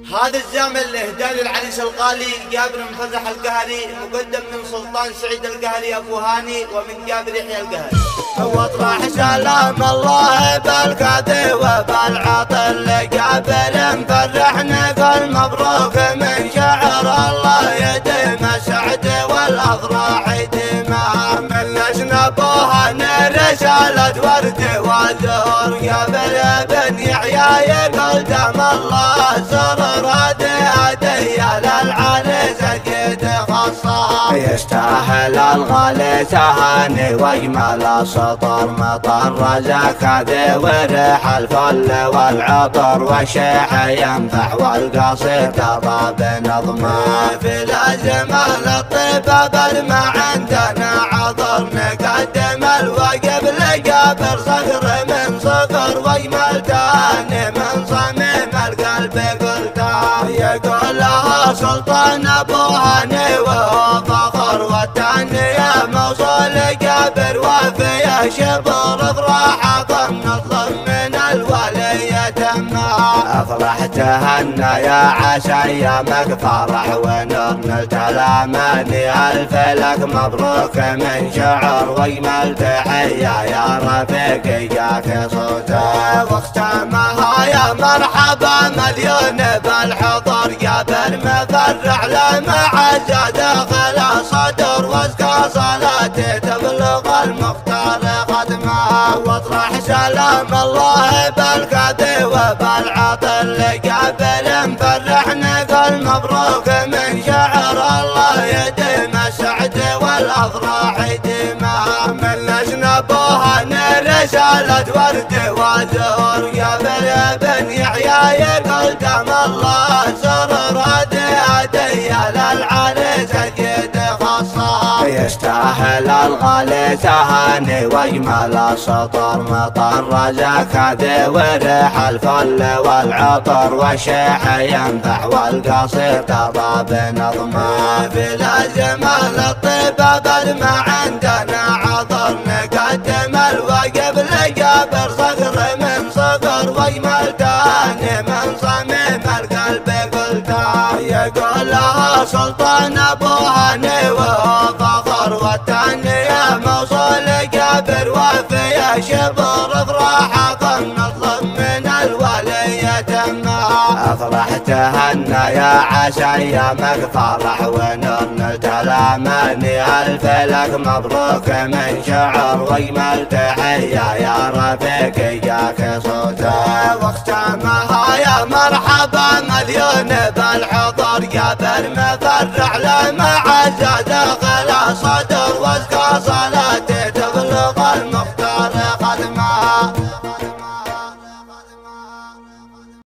هذا الجامع الاهداء للعريس الغالي جابر بن فزح القهري، مقدم من سلطان سعيد القهري ابو هاني ومن جابر يحيى القهري. واطرح سلام الله بالكاذي وبالعاطر لجابر فرحنا قل مبروك من شعر الله يديم السعد والافراح يديمها من نبوها رسالة ورد والزهور جابر بن يحيى يقول دام الله سرر هدية للعريس اكيد خاصة يستاهل الغالي تهاني واجمل سطر مطر رزاك ذي وريح الفل والعطر والشيح ينفع والقصيد ترى بنظمه في الازمه للطيبه بل ما عندنا عذر نقدم الواجب لجابر صقر من صقر واجمل تهاني من صميم القلب قلته يقول لها سلطان ابو هاني وهو فخر والتهنئه موصول جابر وفيه شبر افراحكم نطلب من الولي تمها افرح تهنى يا عسى ايامك فرح ونور نلت الاماني الفلك مبروك من شعر واجمل تحيه يا رفيق جاك صوته واختامها يا مرحبا مليون بالحضور جابر مفرح لمعزه داخل صدر وازكى صلاتي تبلغ المختار ختمها واطرح سلام الله بالكاذي وبالعاطر لجابر فرحنا قل مبروك من شعر الله يديم السعد والافراح يديمها من نبوها رسالة ورد وزهور جابر بن يحيى يقول دام الله سرر هدية للعريس اكيد خاصة يستاهل الغالي تهاني واجمل سطر مطر رزاك ذي وريح الفل والعطر والشيح ينفع والقصيد ترى بنظمه في الازمه للطيبه بل ما عندنا عذر نقدم الواجب لجابر صقر من صقر واجمل تهاني من صميم القلب قلته يقول لها سلطان ابو هاني وهو فخر والتهنئه موصول جابر وفيه شبر افراحكم نطلب من الولي تمها افرح تهنى يا عسى ايامك فرح ونور نلت الاماني الفلك مبروك من شعر واجمل تحيه يا رفيق جاك صوته واختامها يا مرحبا مليون بالحضور جابر مفرح لمعزه داخل صدر وازكى صلاتي